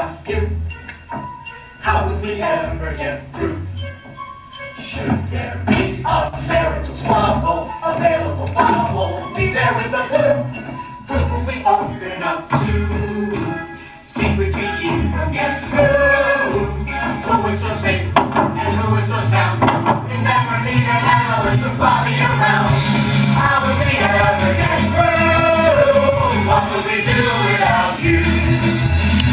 without you? How would we ever get through? Should there be a marital squabble, available bubble, be there with the glue? Who will we open up to? Secrets we keep from guess who? Who is so safe and who is so sound? We never need an analyst or body around. How would we ever get through? What would we do without you?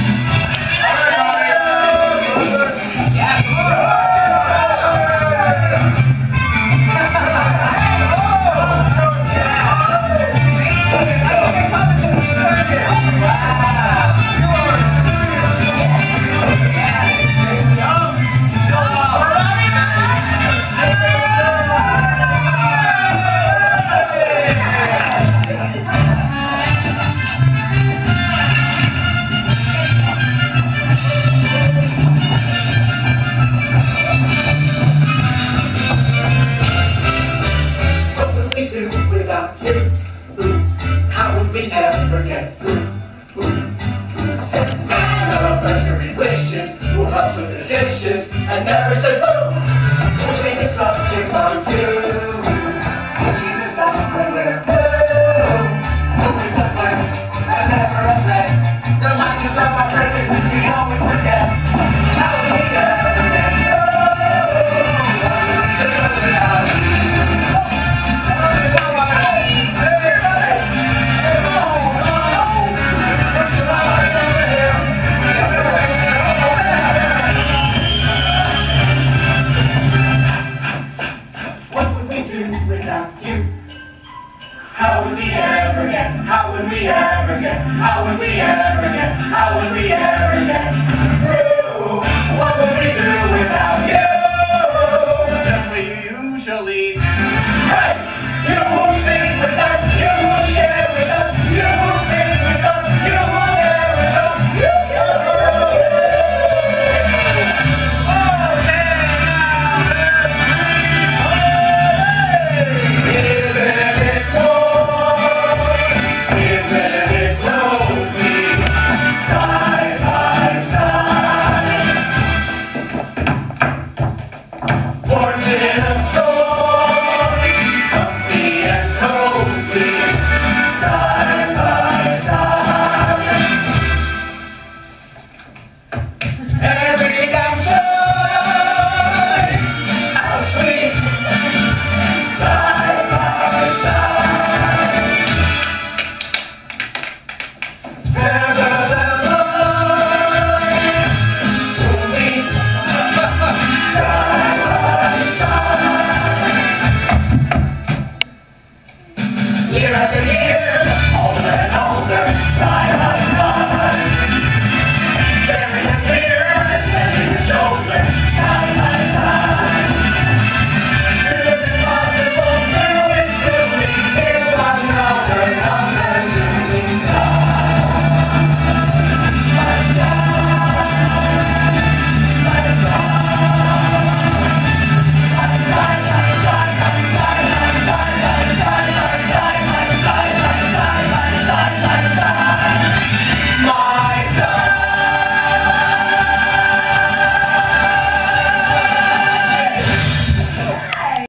How would we ever get through? Who sends anniversary wishes? Who helps with the dishes and never says no? Who changes subjects on cue? Who cheeses up when we're blue? Who is a friend and never a threat? Reminds us of our prejudices we always forget. How would we ever get through? What would we do without you? How would we ever get, how would we ever get, how would we ever get, how would we ever get through? What would we do without you? Just what you usually do. Hey! You will sing with us, you will share with us, you will think with us, you will dare with us, you year after year, older and older,